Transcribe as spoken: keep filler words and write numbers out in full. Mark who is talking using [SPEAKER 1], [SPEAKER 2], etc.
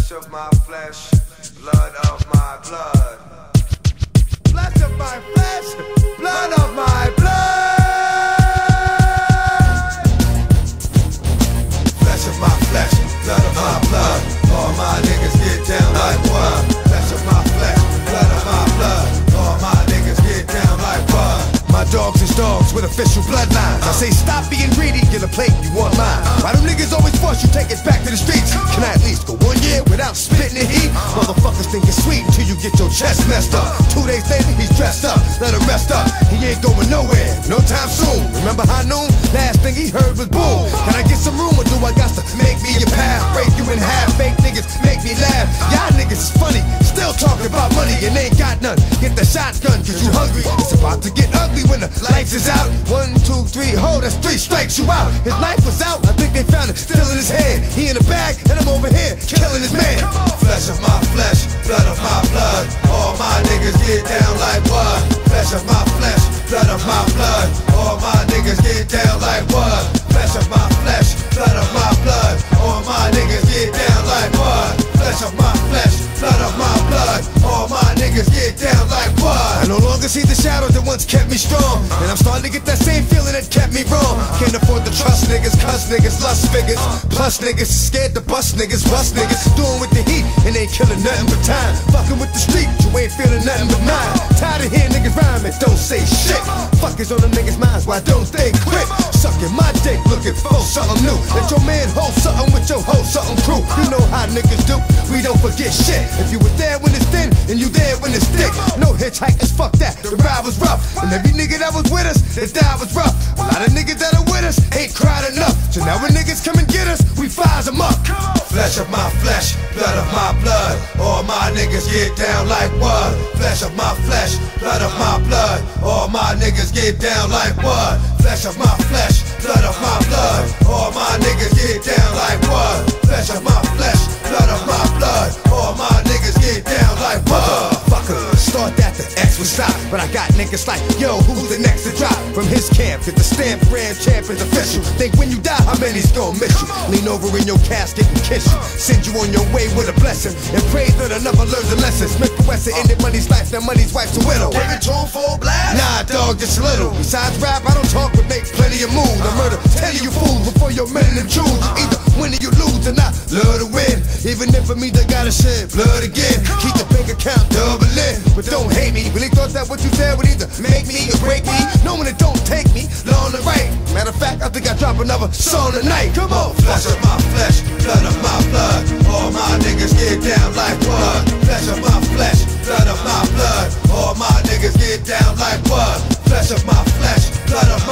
[SPEAKER 1] Flesh of my flesh, blood of my blood. Flesh of my flesh, blood of my blood. Flesh of my flesh, blood of my blood. All my niggas get down like what? Flesh of my flesh, blood of my blood. All my niggas get down like what? My dogs is dogs with official bloodlines. I say stop being greedy, get a plate, you want mine. Why do niggas always force you take it back to the streets? Can I at least go one year without spitting the heat? Motherfuckers think it's sweet until you get your chest messed up. Two days later, he's dressed up, let him rest up. He ain't going nowhere, no time soon. Remember high noon? Last thing he heard was boom. Can I get some room or do I got to make me a path? Break you in half, fake niggas make me laugh. Y'all niggas is funny, still talking about money and ain't got none. Get the shotgun cause you hungry. It's about to get ugly when the lights is out. One, two, three, hold, that's three strikes you out. His knife was out, I think they found it still in his hand. He in the bag and I'm over here killing his man. Flesh of my flesh, blood of my blood. All my niggas get down like what? Flesh of my flesh, blood of my blood. All my niggas get down like what? Flesh of my flesh, blood of my blood. All my niggas get down like what? Flesh of my flesh, blood of my blood. All my niggas get down like what? I no longer see the shadows that once kept me strong, and I'm starting to get that same feeling that kept me wrong. Can't afford to trust niggas, cuss niggas, lust figures. Plus niggas scared to bust niggas, bust niggas. Doing with the heat and ain't killing nothing but time. Fucking with the street, you ain't feeling nothing but mine. Tired of hearing niggas rhyme and don't say shit. Fuckers on them niggas' minds, why don't they quit? Sucking my dick, looking for something new. Let your man hold something with your whole something crew. You know how niggas do, we don't forget shit. If you were there when it's thin, and you there when it's thick. No hitchhikers, fuck that, the ride was rough. And every nigga that was with us, that died was rough. A lot of niggas that are with us ain't cried enough. So now when niggas come and get us, we fires them up. Flesh of my flesh, blood of my blood. All my niggas get down like what? Flesh of my flesh, blood of my blood. All my niggas get down like what? Flesh of my flesh, blood of my blood. All my niggas get down like what? Flesh of my flesh, blood of my blood. All my niggas get down like what? Motherfucker, start that the X will stop. But I got niggas like, yo, who's the next to drop? From his camp, get the stamp brand champions official. Think when you die, how many's gonna miss you? Lean over in your casket and kiss you. Send you on your way with a blessing. And pray that another learns a lesson. Smith and Wesson ended money's life, now money's wife's a widow.
[SPEAKER 2] Give it to him full blast?
[SPEAKER 1] Nah, dog, just a little. Besides rap, I don't talk but make plenty of moves. I murder, tell you fools before your men and choose. Either win or you lose, and I love to win. Even if for me they gotta shed blood again. Keep the bank account doubling, but don't hate me. Really thought that what you said would either make me or break me. Knowing it don't take me long to write. Matter of fact, I think I drop another song tonight. Come on, flesh of my flesh, blood of my blood. All my niggas get down like what? Flesh of my flesh, blood of my blood. All my niggas get down like what? Flesh of my flesh, blood of my